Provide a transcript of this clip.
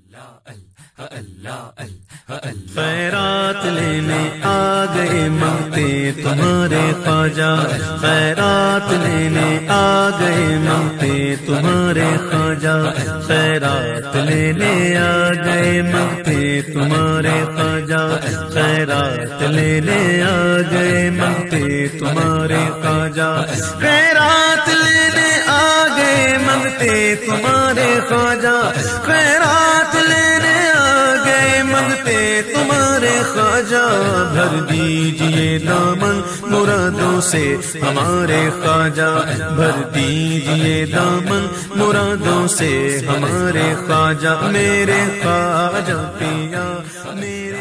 खैरात लेने आ गए मांगते तुम्हारे ख्वाजा, खैरात लेने आ गए मांगते तुम्हारे ख्वाजा, खैरात लेने आ गए मांगते तुम्हारे ख्वाजा, खैरात लेने आ गए मांगते तुम्हारे ख्वाजा, खैरात लेने आ गए मांगते तुम्हारे ख्वाजा, खैरात लेने आ गए मांगते तुम्हारे ख्वाजा। भर दीजिए दामन मुरादों से हमारे ख्वाजा, भर दीजिए दामन मुरादों से हमारे ख्वाजा, मेरे ख्वाजा पिया मेरे